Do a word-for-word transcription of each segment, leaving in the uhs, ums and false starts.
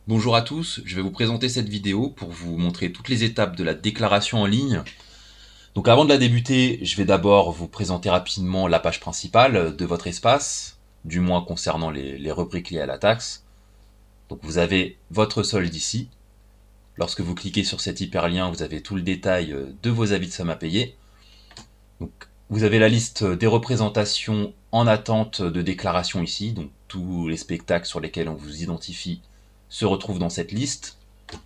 Bonjour à tous, je vais vous présenter cette vidéo pour vous montrer toutes les étapes de la déclaration en ligne. Donc avant de la débuter, je vais d'abord vous présenter rapidement la page principale de votre espace, du moins concernant les, les rubriques liées à la taxe. Donc vous avez votre solde ici. Lorsque vous cliquez sur cet hyperlien, vous avez tout le détail de vos avis de somme à payer. Donc vous avez la liste des représentations en attente de déclaration ici, donc tous les spectacles sur lesquels on vous identifie se retrouvent dans cette liste.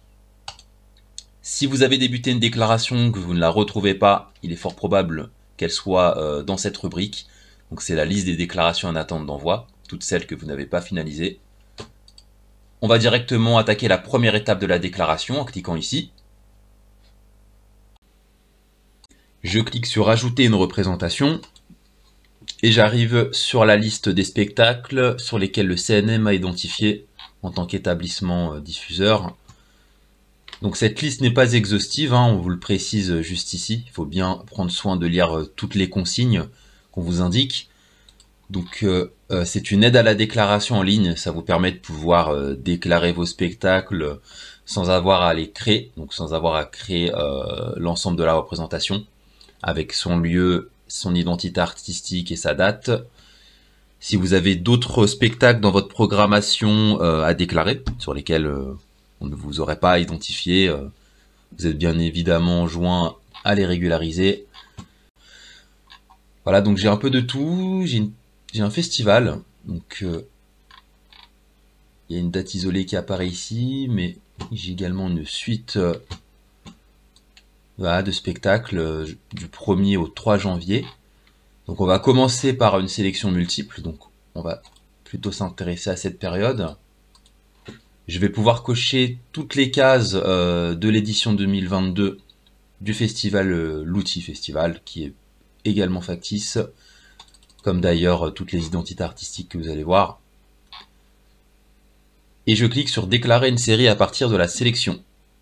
Si vous avez débuté une déclaration que vous ne la retrouvez pas, il est fort probable qu'elle soit euh, dans cette rubrique. Donc c'est la liste des déclarations en attente d'envoi, toutes celles que vous n'avez pas finalisées. On va directement attaquer la première étape de la déclaration en cliquant ici. Je clique sur ajouter une représentation et j'arrive sur la liste des spectacles sur lesquels le C N M a identifié en tant qu'établissement euh, diffuseur. Donc cette liste n'est pas exhaustive, hein, on vous le précise juste ici. Il faut bien prendre soin de lire euh, toutes les consignes qu'on vous indique. Donc euh, euh, c'est une aide à la déclaration en ligne, ça vous permet de pouvoir euh, déclarer vos spectacles sans avoir à les créer, donc sans avoir à créer euh, l'ensemble de la représentation, avec son lieu, son identité artistique et sa date. Si vous avez d'autres spectacles dans votre programmation euh, à déclarer, sur lesquels euh, on ne vous aurait pas identifié, euh, vous êtes bien évidemment joint à les régulariser. Voilà, donc j'ai un peu de tout, j'ai un festival, donc euh, il y a une date isolée qui apparaît ici, mais j'ai également une suite euh, voilà, de spectacles euh, du premier au trois janvier. Donc on va commencer par une sélection multiple, donc on va plutôt s'intéresser à cette période. Je vais pouvoir cocher toutes les cases euh, de l'édition deux mille vingt-deux du festival euh, l'Outil Festival, qui est également factice, comme d'ailleurs euh, toutes les identités artistiques que vous allez voir. Et je clique sur déclarer une série à partir de la sélection.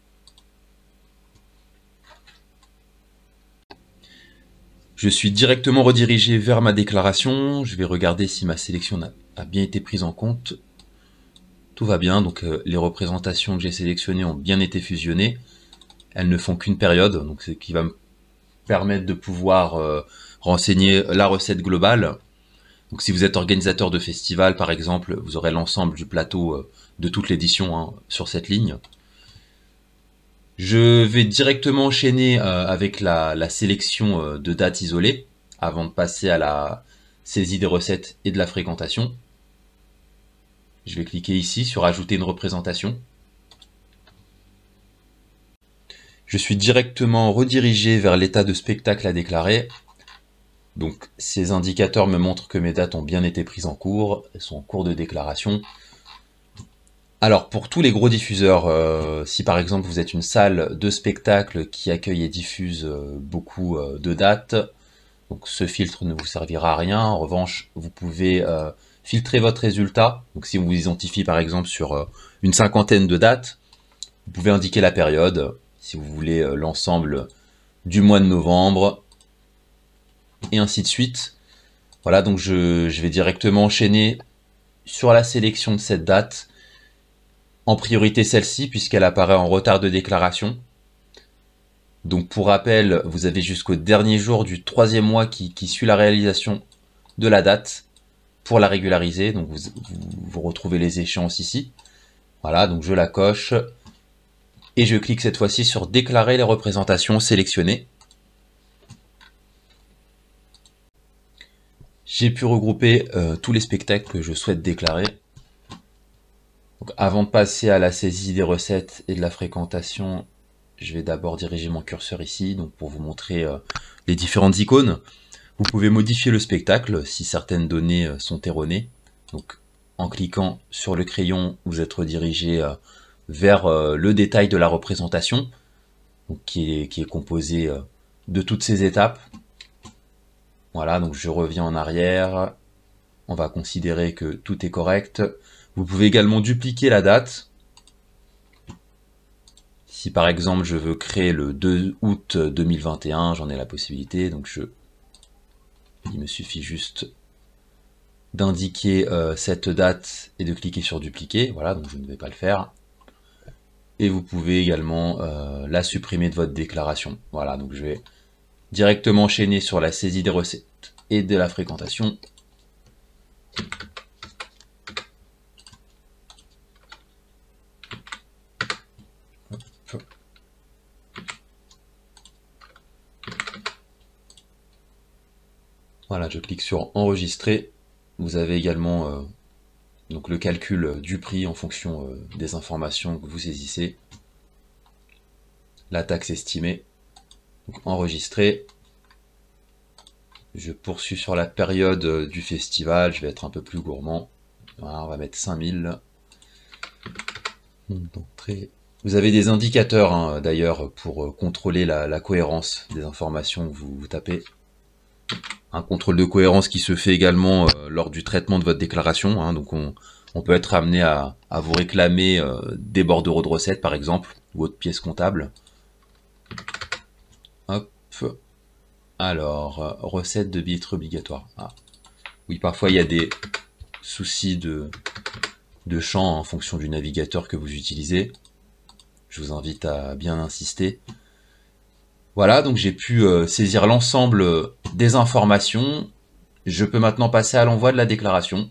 Je suis directement redirigé vers ma déclaration. Je vais regarder si ma sélection a bien été prise en compte. Tout va bien, donc euh, les représentations que j'ai sélectionnées ont bien été fusionnées. Elles ne font qu'une période, donc c'est ce qui va me permettre de pouvoir euh, renseigner la recette globale. Donc si vous êtes organisateur de festival par exemple, vous aurez l'ensemble du plateau euh, de toute l'édition hein, sur cette ligne. Je vais directement enchaîner euh, avec la, la sélection euh, de dates isolées avant de passer à la saisie des recettes et de la fréquentation. Je vais cliquer ici sur ajouter une représentation. Je suis directement redirigé vers l'état de spectacle à déclarer. Donc ces indicateurs me montrent que mes dates ont bien été prises en cours, elles sont en cours de déclaration. Alors pour tous les gros diffuseurs, euh, si par exemple vous êtes une salle de spectacle qui accueille et diffuse euh, beaucoup euh, de dates, donc ce filtre ne vous servira à rien. En revanche, vous pouvez euh, filtrer votre résultat. Donc si on vous identifie par exemple sur euh, une cinquantaine de dates, vous pouvez indiquer la période, si vous voulez euh, l'ensemble du mois de novembre, et ainsi de suite. Voilà, donc je, je vais directement enchaîner sur la sélection de cette date, en priorité celle-ci, puisqu'elle apparaît en retard de déclaration. Donc pour rappel, vous avez jusqu'au dernier jour du troisième mois qui, qui suit la réalisation de la date pour la régulariser. Donc vous, vous, vous retrouvez les échéances ici. Voilà, donc je la coche. Et je clique cette fois-ci sur déclarer les représentations sélectionnées. J'ai pu regrouper euh, tous les spectacles que je souhaite déclarer. Donc avant de passer à la saisie des recettes et de la fréquentation, je vais d'abord diriger mon curseur ici, donc pour vous montrer euh, les différentes icônes. Vous pouvez modifier le spectacle si certaines données euh, sont erronées. Donc en cliquant sur le crayon, vous êtes redirigé euh, vers euh, le détail de la représentation, donc qui est, qui est composé euh, de toutes ces étapes. Voilà, donc je reviens en arrière. On va considérer que tout est correct. Vous pouvez également dupliquer la date. Si par exemple je veux créer le deux août deux mille vingt et un, j'en ai la possibilité. Donc je, il me suffit juste d'indiquer euh, cette date et de cliquer sur dupliquer. Voilà, donc je ne vais pas le faire. et vous pouvez également euh, la supprimer de votre déclaration. Voilà, donc je vais directement enchaîner sur la saisie des recettes et de la fréquentation. Hop. Voilà, je clique sur enregistrer. Vous avez également euh, donc le calcul du prix en fonction euh, des informations que vous saisissez. La taxe estimée. Donc, enregistrer. Je poursuis sur la période du festival. Je vais être un peu plus gourmand. Voilà, on va mettre cinq mille. D'entrée. Vous avez des indicateurs hein, d'ailleurs pour contrôler la, la cohérence des informations que vous, vous tapez. Un contrôle de cohérence qui se fait également euh, lors du traitement de votre déclaration. Hein, donc on, on peut être amené à, à vous réclamer euh, des bordereaux de recettes par exemple, ou autre pièce comptable. Hop. Alors, euh, recettes de billetterie obligatoire. Ah. Oui, parfois il y a des soucis de, de champ en fonction du navigateur que vous utilisez. Je vous invite à bien insister. Voilà, donc j'ai pu euh, saisir l'ensemble des informations. Je peux maintenant passer à l'envoi de la déclaration.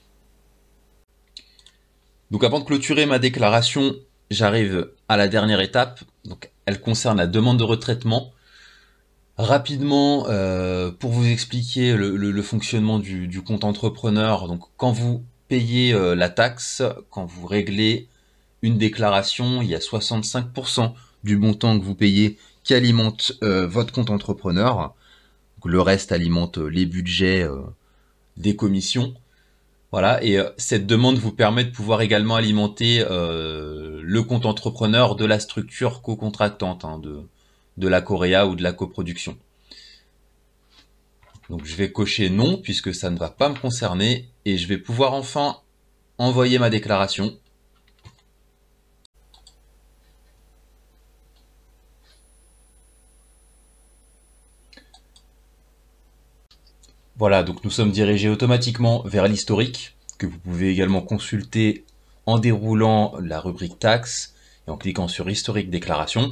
Donc avant de clôturer ma déclaration, j'arrive à la dernière étape. Donc, elle concerne la demande de retraitement. Rapidement, euh, pour vous expliquer le, le, le fonctionnement du, du compte entrepreneur, donc quand vous payez euh, la taxe, quand vous réglez une déclaration, il y a soixante-cinq pour cent du montant que vous payez qui alimente euh, votre compte entrepreneur. Donc, le reste alimente les budgets euh, des commissions. Voilà, et euh, cette demande vous permet de pouvoir également alimenter euh, le compte entrepreneur de la structure co-contractante, hein, de, de la Coréa ou de la coproduction. Donc je vais cocher non puisque ça ne va pas me concerner et je vais pouvoir enfin envoyer ma déclaration. Voilà, donc nous sommes dirigés automatiquement vers l'historique que vous pouvez également consulter en déroulant la rubrique taxes et en cliquant sur historique déclaration.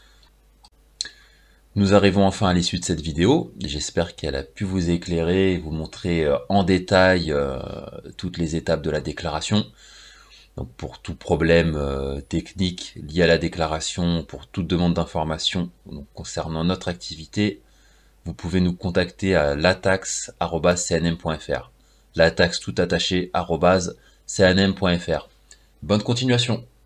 Nous arrivons enfin à l'issue de cette vidéo. J'espère qu'elle a pu vous éclairer et vous montrer en détail euh, toutes les étapes de la déclaration. Donc pour tout problème euh, technique lié à la déclaration, pour toute demande d'information concernant notre activité, vous pouvez nous contacter à lataxe arobase c n m point f r. Lataxe tout attaché arobase c n m point f r. Bonne continuation.